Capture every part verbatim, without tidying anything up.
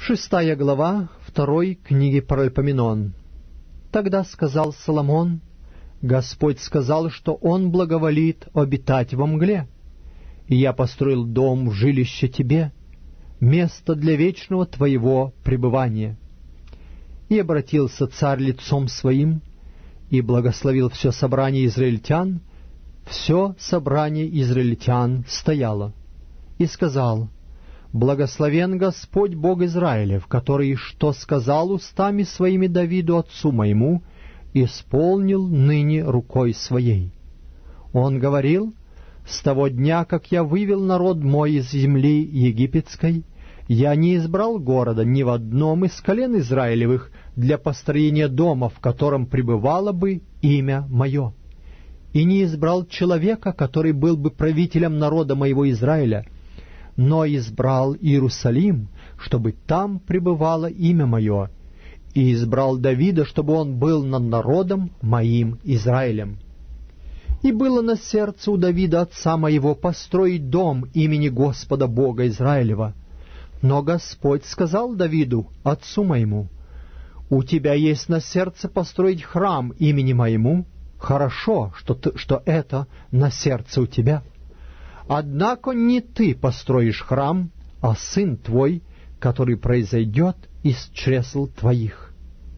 Шестая глава второй книги Паральпоменон. Тогда сказал Соломон: Господь сказал, что Он благоволит обитать во мгле, и я построил дом в жилище тебе, место для вечного твоего пребывания. И обратился царь лицом своим, и благословил все собрание израильтян. Все собрание израильтян стояло, и сказал: Благословен Господь Бог Израилев, который, что сказал устами своими Давиду, отцу моему, исполнил ныне рукой своей. Он говорил: с того дня, как я вывел народ мой из земли египетской, я не избрал города ни в одном из колен Израилевых для построения дома, в котором пребывало бы имя мое, и не избрал человека, который был бы правителем народа моего Израиля, но избрал Иерусалим, чтобы там пребывало имя мое, и избрал Давида, чтобы он был над народом моим Израилем. И было на сердце у Давида отца моего построить дом имени Господа Бога Израилева. Но Господь сказал Давиду, отцу моему: у тебя есть на сердце построить храм имени моему. Хорошо, что, ты, что это на сердце у тебя. Однако не ты построишь храм, а сын твой, который произойдет из чресл твоих.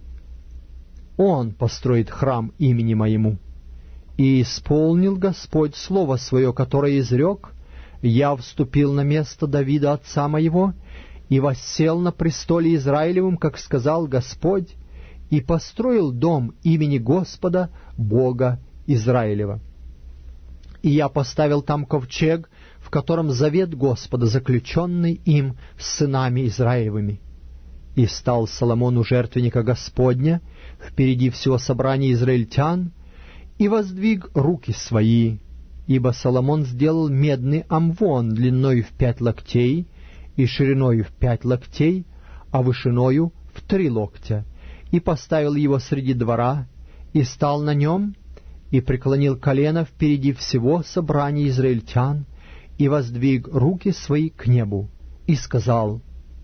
Он построит храм имени моему. И исполнил Господь слово свое, которое изрек: я вступил на место Давида отца моего, и воссел на престоле Израилевым, как сказал Господь, и построил дом имени Господа Бога Израилева. И я поставил там ковчег, в котором завет Господа, заключенный им с сынами Израилевыми. И стал Соломон у жертвенника Господня впереди всего собрания израильтян, и воздвиг руки свои, ибо Соломон сделал медный амвон длиною в пять локтей и шириною в пять локтей, а вышиною в три локтя, и поставил его среди двора, и стал на нем, и преклонил колено впереди всего собрания израильтян, и воздвиг руки свои к небу, и сказал: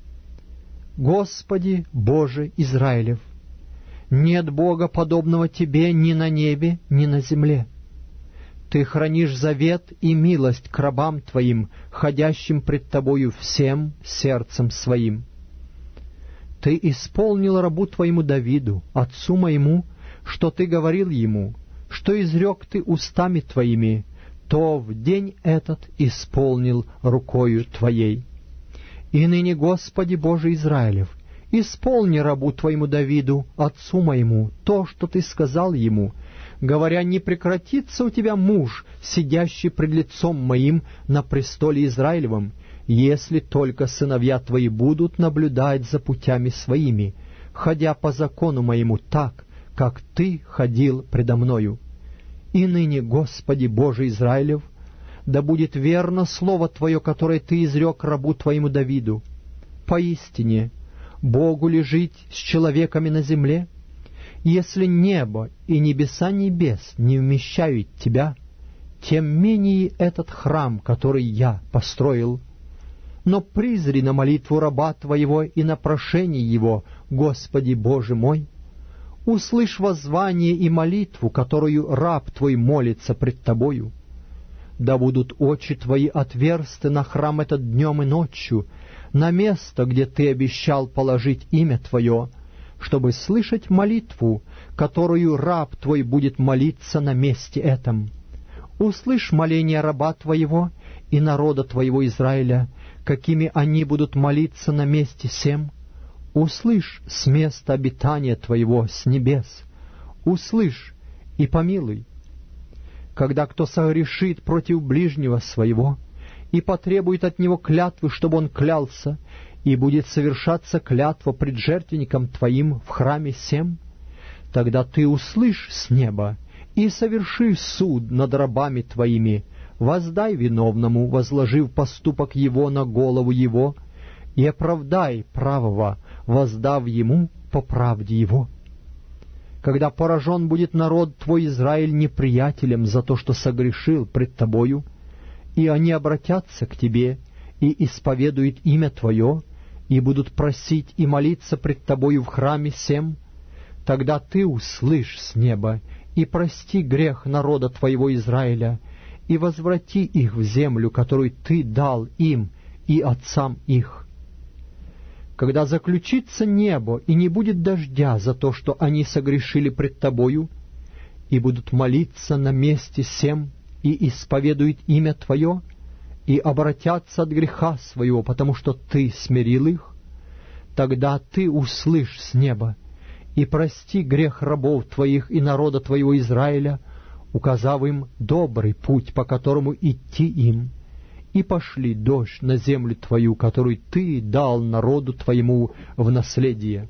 Господи Боже Израилев, нет Бога, подобного Тебе ни на небе, ни на земле. Ты хранишь завет и милость к рабам Твоим, ходящим пред Тобою всем сердцем своим. Ты исполнил рабу Твоему Давиду, отцу моему, что Ты говорил ему, что изрек Ты устами Твоими, то в день этот исполнил рукою Твоей. И ныне, Господи Боже Израилев, исполни рабу Твоему Давиду, отцу моему, то, что Ты сказал ему, говоря: не прекратится у тебя муж, сидящий пред лицом моим на престоле Израилевом, если только сыновья твои будут наблюдать за путями своими, ходя по закону моему так, как Ты ходил предо мною. И ныне, Господи Боже Израилев, да будет верно слово Твое, которое Ты изрек рабу Твоему Давиду. Поистине, Богу ли жить с человеками на земле? Если небо и небеса небес не вмещают Тебя, тем менее этот храм, который я построил. Но призри на молитву раба Твоего и на прошение его, Господи Боже мой. Услышь воззвание и молитву, которую раб Твой молится пред Тобою. Да будут очи Твои отверсты на храм этот днем и ночью, на место, где Ты обещал положить имя Твое, чтобы слышать молитву, которую раб Твой будет молиться на месте этом. Услышь моление раба Твоего и народа Твоего Израиля, какими они будут молиться на месте сем. Услышь с места обитания Твоего, с небес. Услышь и помилуй. Когда кто согрешит против ближнего своего и потребует от него клятвы, чтобы он клялся, и будет совершаться клятва пред жертвенником Твоим в храме сем, тогда Ты услышь с неба и соверши суд над рабами Твоими, воздай виновному, возложив поступок его на голову его, и оправдай правого, воздав ему по правде его. Когда поражен будет народ Твой Израиль неприятелем за то, что согрешил пред Тобою, и они обратятся к Тебе и исповедуют имя Твое, и будут просить и молиться пред тобою в храме сем, тогда ты услышь с неба и прости грех народа твоего Израиля, и возврати их в землю, которую ты дал им и отцам их. Когда заключится небо, и не будет дождя за то, что они согрешили пред тобою, и будут молиться на месте сем, и исповедуют имя Твое, и обратятся от греха своего, потому что Ты смирил их, тогда Ты услышь с неба, и прости грех рабов Твоих и народа Твоего Израиля, указав им добрый путь, по которому идти им, и пошли дождь на землю Твою, которую Ты дал народу Твоему в наследие.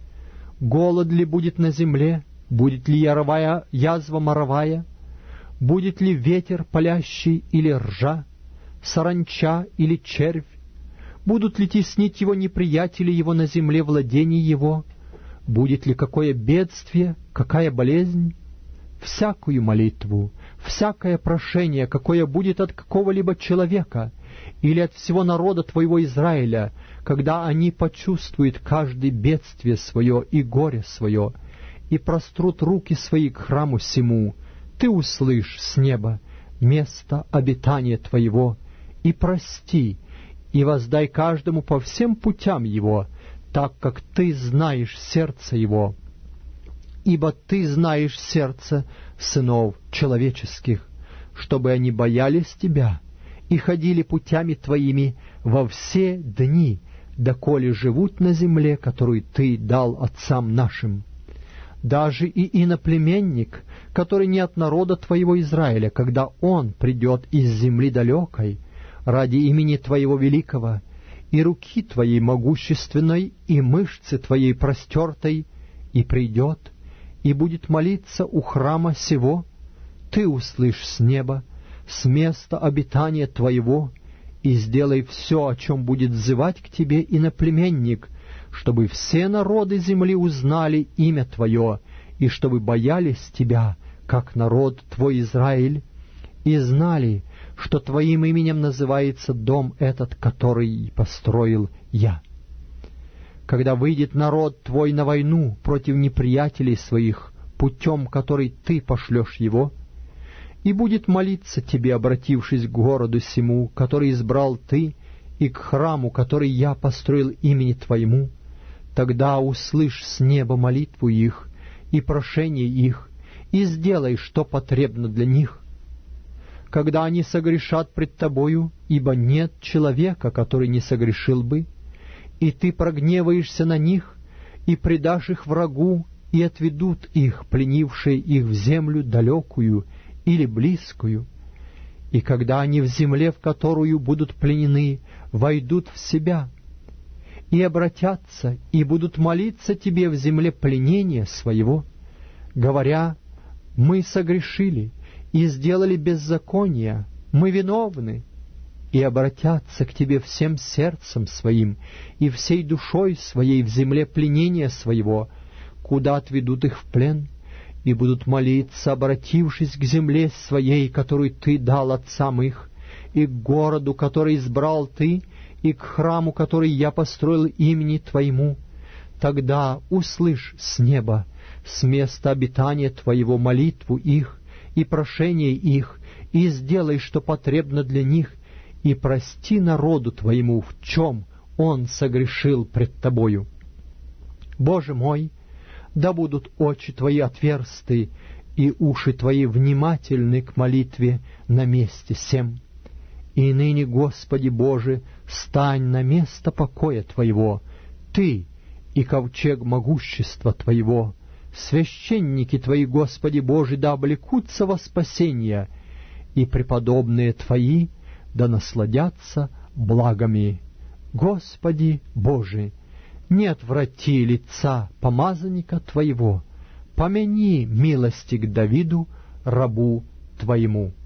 Голод ли будет на земле, будет ли яровая, язва моровая, будет ли ветер палящий или ржа, саранча или червь, будут ли теснить его неприятели его на земле владений его, будет ли какое бедствие, какая болезнь? Всякую молитву, всякое прошение, какое будет от какого-либо человека или от всего народа Твоего Израиля, когда они почувствуют каждое бедствие свое и горе свое, и прострут руки свои к храму сему, Ты услышь с неба место обитания Твоего, и прости, и воздай каждому по всем путям его, так как Ты знаешь сердце его. Ибо Ты знаешь сердце сынов человеческих, чтобы они боялись Тебя и ходили путями Твоими во все дни, доколе живут на земле, которую Ты дал отцам нашим. Даже и иноплеменник, который не от народа Твоего Израиля, когда он придет из земли далекой, ради имени Твоего великого, и руки Твоей могущественной, и мышцы Твоей простертой, и придет, и будет молиться у храма сего, Ты услышь с неба, с места обитания Твоего, и сделай все, о чем будет взывать к Тебе иноплеменник, чтобы все народы земли узнали имя Твое, и чтобы боялись Тебя, как народ Твой Израиль, и знали, что Твоим именем называется дом этот, который построил Я. Когда выйдет народ Твой на войну против неприятелей своих, путем, который Ты пошлешь его, и будет молиться Тебе, обратившись к городу сему, который избрал Ты, и к храму, который Я построил имени Твоему, тогда услышь с неба молитву их и прошение их, и сделай, что потребно для них. Когда они согрешат пред Тобою, ибо нет человека, который не согрешил бы, и Ты прогневаешься на них, и предашь их врагу, и отведут их, пленившие их в землю далекую или близкую, и когда они в земле, в которую будут пленены, войдут в себя, и обратятся, и будут молиться Тебе в земле пленения своего, говоря: «Мы согрешили и сделали беззаконие, мы виновны», и обратятся к Тебе всем сердцем своим и всей душой своей в земле пленения своего, куда отведут их в плен, и будут молиться, обратившись к земле своей, которую Ты дал отцам их, и к городу, который избрал Ты, и к храму, который Я построил имени Твоему, тогда услышь с неба, с места обитания Твоего, молитву их и прошение их, и сделай, что потребно для них, и прости народу Твоему, в чем он согрешил пред Тобою. Боже мой, да будут очи Твои отверсты, и уши Твои внимательны к молитве на месте сем. И ныне, Господи Боже, стань на место покоя Твоего, Ты и ковчег могущества Твоего. Священники Твои, Господи Боже, да облекутся во спасение, и преподобные Твои да насладятся благами. Господи Боже, не отврати лица помазанника Твоего, помяни милости к Давиду, рабу Твоему».